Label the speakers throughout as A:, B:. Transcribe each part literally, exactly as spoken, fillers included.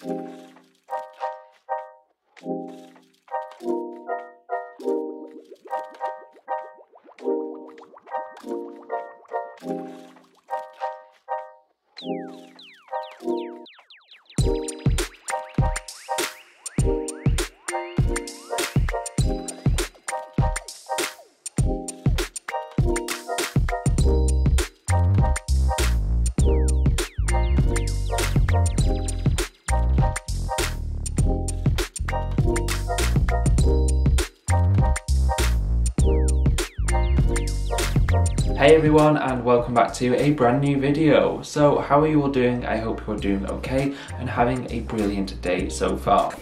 A: Hey everyone, and welcome back to a brand new video. So how are you all doing? I hope you're doing okay and having a brilliant day so far.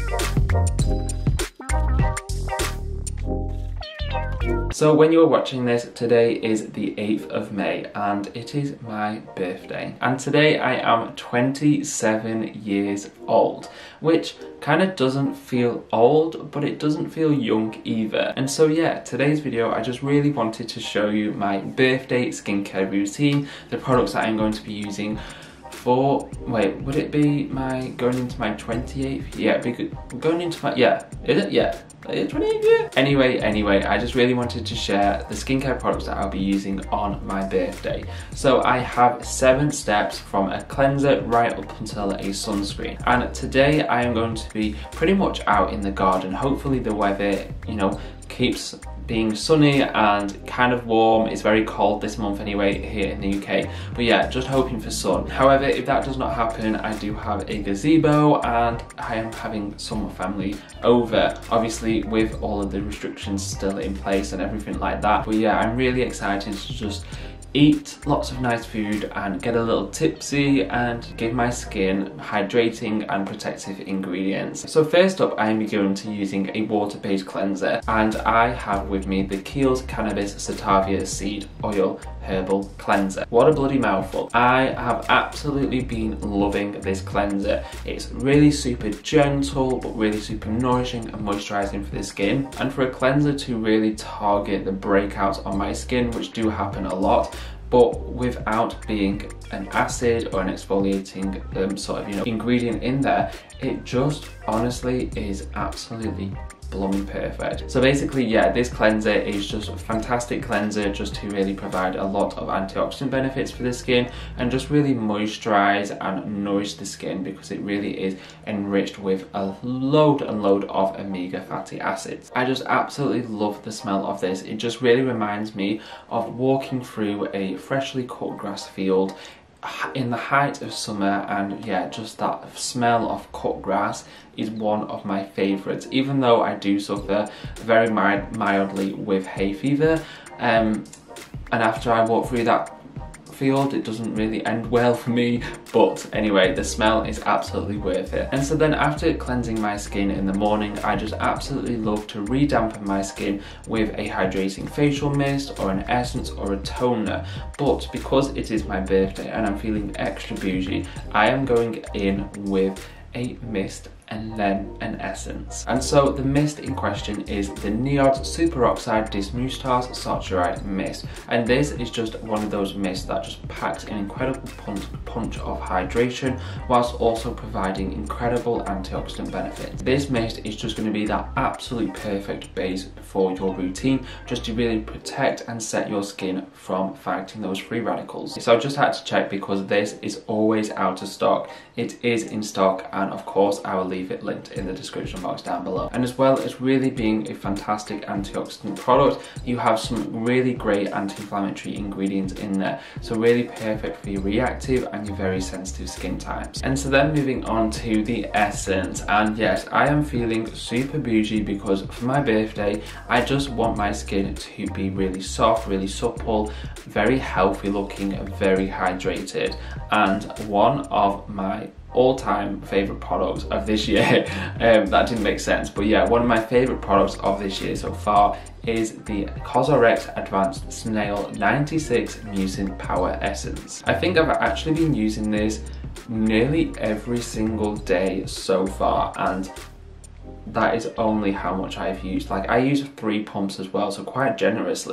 A: So when you're watching this, today is the eighth of May and it is my birthday. And today I am twenty-seven years old, which kind of doesn't feel old, but it doesn't feel young either. And so yeah, today's video, I just really wanted to show you my birthday skincare routine, the products that I'm going to be using for, wait, would it be my, going into my twenty-eighth? Yeah, because going into my, yeah, is it? Yeah. twenty-eighth year? Anyway, anyway, I just really wanted to share the skincare products that I'll be using on my birthday. So I have seven steps from a cleanser right up until a sunscreen. And today I am going to be pretty much out in the garden. Hopefully the weather, you know, keeps being sunny and kind of warm. It's very cold this month anyway here in the U K, but yeah, just hoping for sun. However, if that does not happen, I do have a gazebo and I am having some family over, obviously with all of the restrictions still in place and everything like that. But yeah, I'm really excited to just eat lots of nice food and get a little tipsy and give my skin hydrating and protective ingredients. So first up, I am going to using a water-based cleanser, and I have with me the Kiehl's Cannabis Sativa Seed Oil Herbal Cleanser. What a bloody mouthful. I have absolutely been loving this cleanser. It's really super gentle but really super nourishing and moisturizing for the skin, and for a cleanser to really target the breakouts on my skin, which do happen a lot, but without being an acid or an exfoliating um, sort of, you know, ingredient in there, it just honestly is absolutely blooming perfect. So basically, yeah, this cleanser is just a fantastic cleanser just to really provide a lot of antioxidant benefits for the skin and just really moisturize and nourish the skin, because it really is enriched with a load and load of omega fatty acids. I just absolutely love the smell of this. It just really reminds me of walking through a freshly cut grass field in the height of summer, and yeah, just that smell of cut grass is one of my favourites, even though I do suffer very mild, mildly with hay fever, um, and after I walk through that field it doesn't really end well for me, but anyway, the smell is absolutely worth it. And so then after cleansing my skin in the morning, I just absolutely love to re-dampen my skin with a hydrating facial mist or an essence or a toner. But because it is my birthday and I'm feeling extra bougie, I am going in with a mist and then an essence. And so the mist in question is the Niods Superoxide Dismutase Saturide Mist, and this is just one of those mists that just packs an incredible punch, punch of hydration whilst also providing incredible antioxidant benefits. This mist is just going to be that absolute perfect base for your routine, just to really protect and set your skin from fighting those free radicals. So I just had to check because this is always out of stock. It is in stock, and of course I will leave it linked in the description box down below. And as well as really being a fantastic antioxidant product, you have some really great anti-inflammatory ingredients in there, so really perfect for your reactive and your very sensitive skin types. And so then moving on to the essence, and yes, I am feeling super bougie because for my birthday I just want my skin to be really soft, really supple, very healthy looking, very hydrated. And one of my all-time favorite products of this year, um, that didn't make sense, but yeah, one of my favorite products of this year so far is the COSRX Advanced Snail ninety-six Mucin Power Essence. I think I've actually been using this nearly every single day so far, and that is only how much I've used. Like, I use three pumps as well, so quite generously,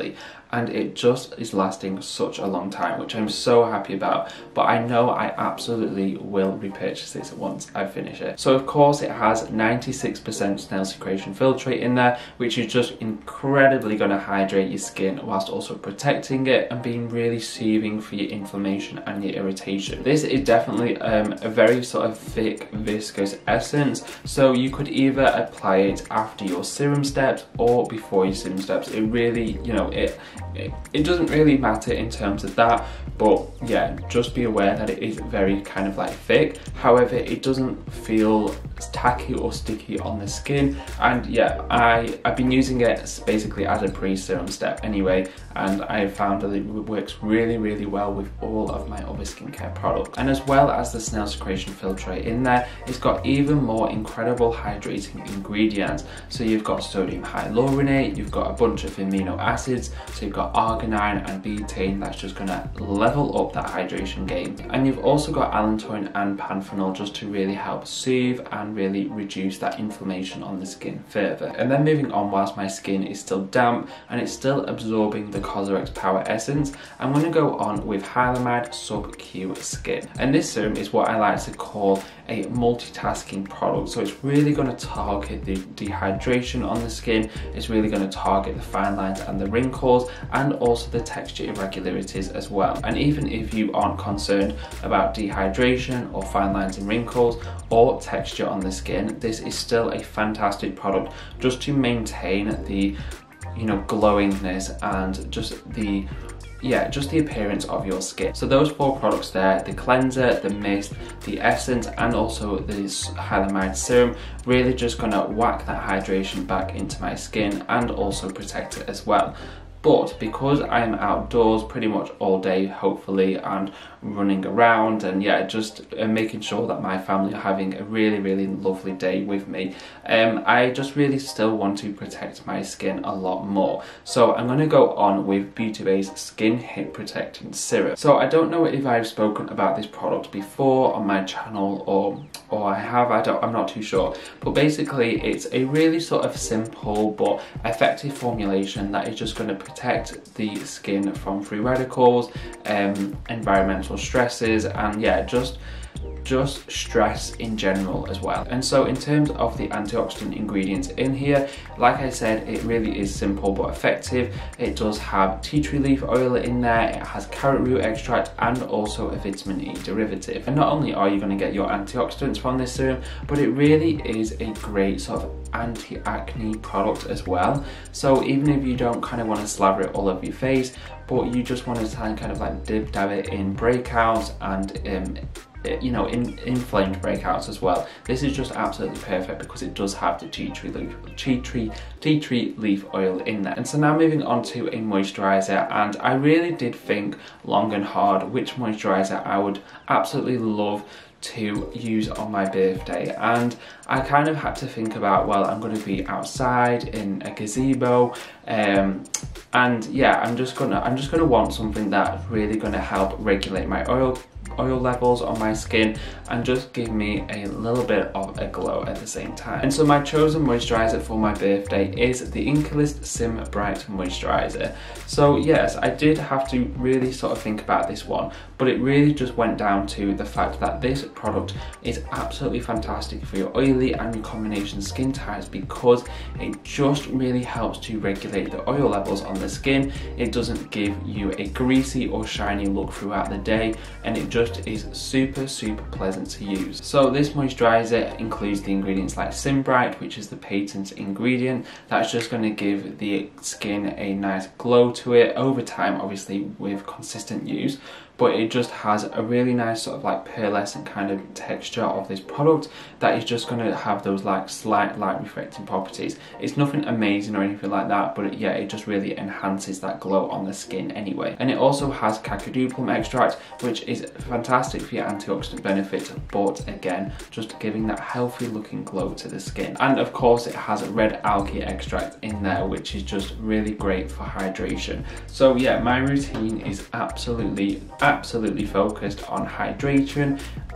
A: and it just is lasting such a long time, which I'm so happy about. But I know I absolutely will repurchase this once I finish it. So of course it has ninety-six percent snail secretion filtrate in there, which is just incredibly going to hydrate your skin whilst also protecting it and being really soothing for your inflammation and your irritation. This is definitely um, a very sort of thick viscous essence, so you could either apply it after your serum steps or before your serum steps. It really, you know, it, it it doesn't really matter in terms of that, but yeah, just be aware that it is very kind of like thick. However, it doesn't feel tacky or sticky on the skin, and yeah, I, I've been using it basically as a pre-serum step anyway, and I found that it works really really well with all of my other skincare products. And as well as the snail secretion filtrate in there, it's got even more incredible hydrating ingredients. So you've got sodium hyaluronate, you've got a bunch of amino acids, so you've got arginine and betaine that's just going to level up that hydration game, and you've also got allantoin and panthenol just to really help soothe and really reduce that inflammation on the skin further. And then moving on, whilst my skin is still damp and it's still absorbing the Cosrx Power Essence, I'm going to go on with Hylamide Sub-Q Skin. And this serum is what I like to call a multitasking product. So it's really going to target the dehydration on the skin, it's really going to target the fine lines and the wrinkles, and also the texture irregularities as well. And even if you aren't concerned about dehydration or fine lines and wrinkles or texture on the skin, this is still a fantastic product just to maintain the, you know, glowingness and just the yeah, just the appearance of your skin. So those four products there, the cleanser, the mist, the essence, and also this Hylamide serum, really just gonna whack that hydration back into my skin and also protect it as well. But because I'm outdoors pretty much all day, hopefully, and running around, and yeah, just uh, making sure that my family are having a really, really lovely day with me, um, I just really still want to protect my skin a lot more. So I'm going to go on with Beauty Bay's Skin Hip Protecting Serum. So I don't know if I've spoken about this product before on my channel, or or I have, I don't, I'm not too sure. But basically, it's a really sort of simple but effective formulation that is just going to protect the skin from free radicals, um, environmental stresses, and yeah, just just stress in general as well. And so in terms of the antioxidant ingredients in here, like I said, it really is simple but effective. It does have tea tree leaf oil in there, it has carrot root extract, and also a vitamin E derivative. And not only are you going to get your antioxidants from this serum, but it really is a great sort of anti-acne product as well. So even if you don't kind of want to slather it all over your face, but you just want to kind of like dib dab it in breakouts and um, you know, in inflamed breakouts as well, this is just absolutely perfect because it does have the tea tree leaf, tea tree, tea tree leaf oil in there. And so now moving on to a moisturizer, and I really did think long and hard which moisturizer I would absolutely love to use on my birthday, and I kind of had to think about, well, I'm going to be outside in a gazebo, um, and yeah, I'm just gonna I'm just gonna want something that's really going to help regulate my oil oil levels on my skin and just give me a little bit of a glow at the same time. And so my chosen moisturizer for my birthday is the Inkey Sim Bright Moisturizer. So yes, I did have to really sort of think about this one, but it really just went down to the fact that this product is absolutely fantastic for your oily and your combination skin types, because it just really helps to regulate the oil levels on the skin. It doesn't give you a greasy or shiny look throughout the day, and it just is super super pleasant to use. So this moisturizer includes the ingredients like Sim Bright, which is the patent ingredient that's just going to give the skin a nice glow to it over time, obviously with consistent use. But it just has a really nice sort of like pearlescent kind of texture of this product that is just going to have those like slight light reflecting properties. It's nothing amazing or anything like that, but it, yeah, it just really enhances that glow on the skin anyway. And it also has cacadoplum extract, which is fantastic for your antioxidant benefits, but again, just giving that healthy looking glow to the skin. And of course, it has red algae extract in there, which is just really great for hydration. So yeah, my routine is absolutely absolutely focused on hydration,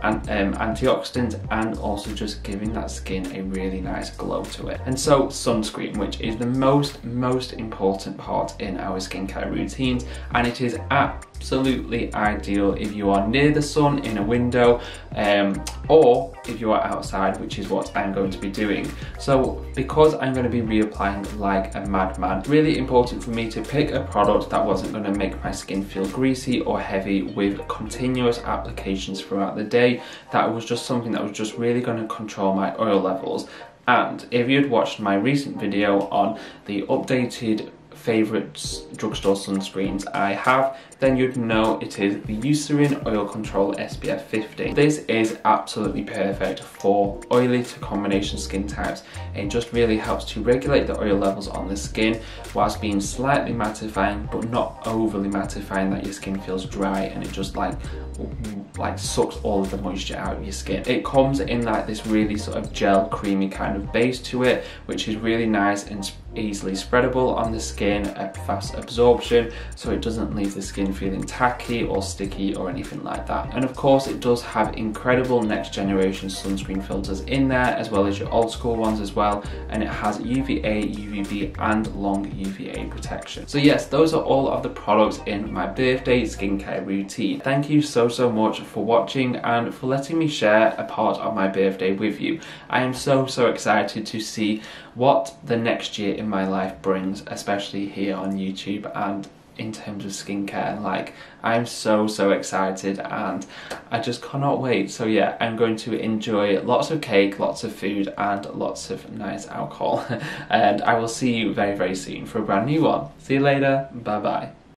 A: an, um, antioxidants, and also just giving that skin a really nice glow to it. And so sunscreen, which is the most, most important part in our skincare routines, and it is absolutely ideal if you are near the sun in a window, um, or if you are outside, which is what I'm going to be doing. So because I'm going to be reapplying like a madman, really important for me to pick a product that wasn't going to make my skin feel greasy or heavy with continuous applications throughout the day. That was just something that was just really going to control my oil levels. And if you'd watched my recent video on the updated favourite drugstore sunscreens I have, then you'd know it is the Eucerin Oil Control S P F fifty. This is absolutely perfect for oily to combination skin types. It just really helps to regulate the oil levels on the skin whilst being slightly mattifying, but not overly mattifying that your skin feels dry and it just like like sucks all of the moisture out of your skin. It comes in like this really sort of gel creamy kind of base to it, which is really nice and easily spreadable on the skin at fast absorption, so it doesn't leave the skin feeling tacky or sticky or anything like that. And of course it does have incredible next generation sunscreen filters in there, as well as your old school ones as well, and it has U V A, U V B and long U V A protection. So yes, those are all of the products in my birthday skincare routine. Thank you so so much for watching and for letting me share a part of my birthday with you. I am so so excited to see what the next year in my life brings, especially here on YouTube and in terms of skincare. Like, I'm so so excited and I just cannot wait. So yeah, I'm going to enjoy lots of cake, lots of food and lots of nice alcohol and I will see you very very soon for a brand new one. See you later, bye bye.